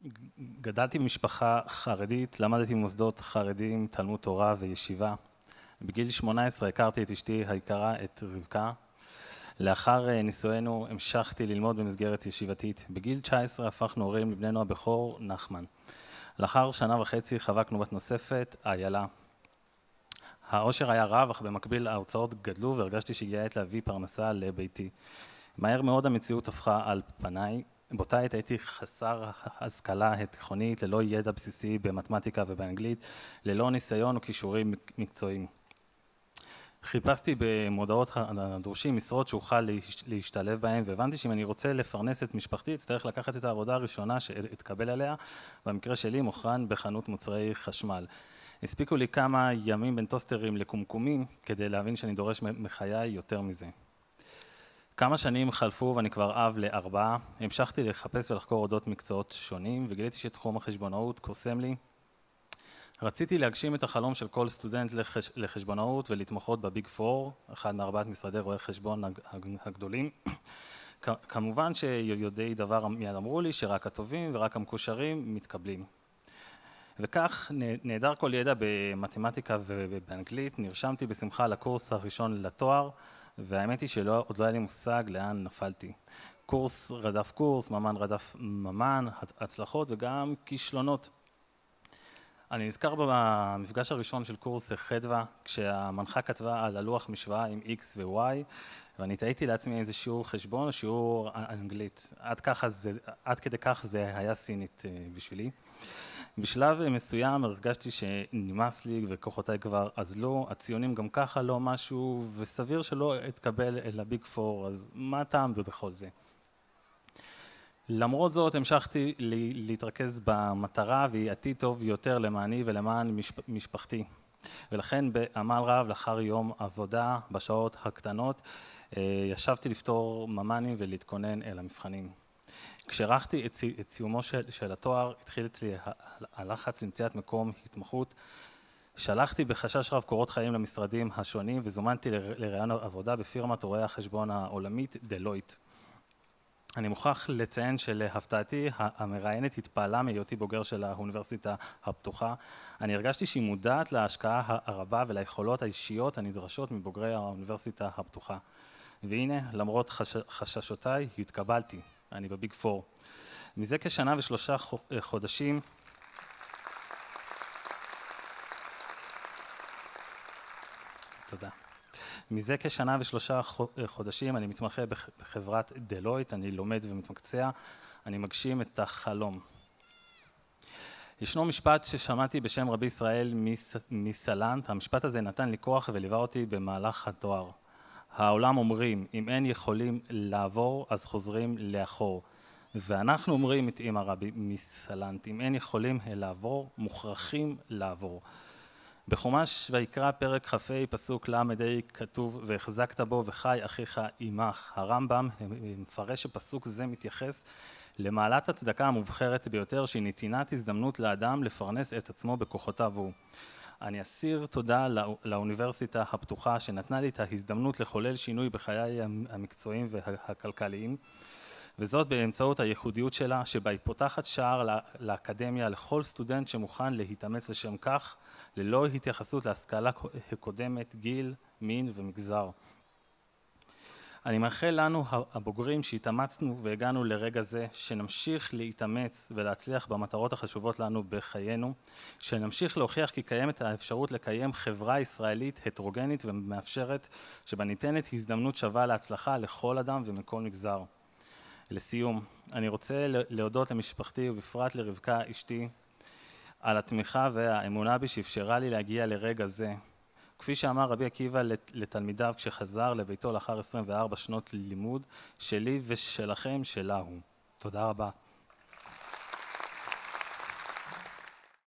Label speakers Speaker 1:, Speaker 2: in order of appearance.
Speaker 1: גדלתי במשפחה חרדית, למדתי במוסדות חרדים, תלמוד תורה וישיבה. בגיל 18 הכרתי את אשתי היקרה, את רבקה. לאחר נישואינו המשכתי ללמוד במסגרת ישיבתית. בגיל 19 הפכנו הורים לבננו הבכור, נחמן. לאחר שנה וחצי חבקנו בת נוספת, איילה. העושר היה רב, אך במקביל ההוצאות גדלו והרגשתי שהגיעה עת להביא פרנסה לביתי. מהר מאוד המציאות הפכה על פניי. באותה עת הייתי חסר השכלה התיכונית, ללא ידע בסיסי במתמטיקה ובאנגלית, ללא ניסיון וכישורים מקצועיים. חיפשתי במודעות הדרושים משרות שאוכל להשתלב בהם, והבנתי שאם אני רוצה לפרנס את משפחתי, אצטרך לקחת את העבודה הראשונה שאתקבל עליה, במקרה שלי מוכרן בחנות מוצרי חשמל. הספיקו לי כמה ימים בין טוסטרים לקומקומים, כדי להבין שאני דורש מחיי יותר מזה. כמה שנים חלפו ואני כבר אב ל4, המשכתי לחפש ולחקור אודות מקצועות שונים, וגיליתי שתחום החשבונאות קוסם לי. רציתי להגשים את החלום של כל סטודנט לחשבונאות ולהתמחות בביג 4, אחד מארבעת משרדי רואי חשבון הגדולים. כמובן שיודעי דבר מיד אמרו לי שרק הטובים ורק המקושרים מתקבלים. וכך נהדר כל ידע במתמטיקה ובאנגלית, נרשמתי בשמחה לקורס הראשון לתואר, והאמת היא שעוד לא היה לי מושג לאן נפלתי. קורס רדף קורס, ממן רדף ממן, הצלחות וגם כישלונות. אני נזכר במפגש הראשון של קורס חדווה, כשהמנחה כתבה על הלוח משוואה עם X ו-Y, ואני תהיתי לעצמי איזה שיעור חשבון או שיעור אנגלית. עד כדי כך זה היה סינית בשבילי. בשלב מסוים הרגשתי שנמאס לי וכוחותיי כבר אזלו, הציונים גם ככה לא משהו, וסביר שלא אתקבל אל הביג 4, אז מה הטעם בכל זה? למרות זאת המשכתי להתרכז במטרה והיא עתיד טוב יותר למעני ולמען משפחתי. ולכן בעמל רב לאחר יום עבודה בשעות הקטנות ישבתי לפתור ממנים ולהתכונן אל המבחנים. כשערכתי את סיומו של התואר התחיל אצלי הלחץ למציאת מקום התמחות. שלחתי בחשש רב קורות חיים למשרדים השונים וזומנתי לראיון עבודה בפירמת רואי החשבון העולמית דלויט. אני מוכרח לציין שלהפתעתי המראיינת התפעלה מהיותי בוגר של האוניברסיטה הפתוחה. אני הרגשתי שהיא מודעת להשקעה הרבה וליכולות האישיות הנדרשות מבוגרי האוניברסיטה הפתוחה. והנה, למרות חששותיי, התקבלתי. אני בביג 4. מזה כשנה ושלושה חודשים, תודה. מזה כשנה ושלושה חודשים אני מתמחה בחברת דלויט, אני לומד ומתמקצע, אני מגשים את החלום. ישנו משפט ששמעתי בשם רבי ישראל מסלנט, המשפט הזה נתן לי כוח וליווה אותי במהלך התואר. העולם אומרים, אם אין יכולים לעבור, אז חוזרים לאחור. ואנחנו אומרים, עם הרבי מסלנט, אם אין יכולים לעבור, מוכרחים לעבור. בחומש ויקרא פרק כ"ה פסוק ל"ה כתוב והחזקת בו וחי אחיך עמך. הרמב"ם מפרש שפסוק זה מתייחס למעלת הצדקה המובחרת ביותר שהיא נתינת הזדמנות לאדם לפרנס את עצמו בכוחותיו הוא. אני אסיר תודה לאוניברסיטה הפתוחה שנתנה לי את ההזדמנות לחולל שינוי בחיי המקצועיים והכלכליים, וזאת באמצעות הייחודיות שלה שבה היא פותחת שער לאקדמיה לכל סטודנט שמוכן להתאמץ לשם כך, ללא התייחסות להשכלה הקודמת, גיל, מין ומגזר. אני מאחל לנו הבוגרים שהתאמצנו והגענו לרגע זה, שנמשיך להתאמץ ולהצליח במטרות החשובות לנו בחיינו, שנמשיך להוכיח כי קיימת האפשרות לקיים חברה ישראלית הטרוגנית ומאפשרת, שבה ניתנת הזדמנות שווה להצלחה לכל אדם ומכל מגזר. לסיום, אני רוצה להודות למשפחתי ובפרט לרבקה אשתי, על התמיכה והאמונה בי שאפשרה לי להגיע לרגע זה. כפי שאמר רבי עקיבא לתלמידיו כשחזר לביתו לאחר 24 שנות לימוד, שלי ושלכם שלה הוא. תודה רבה.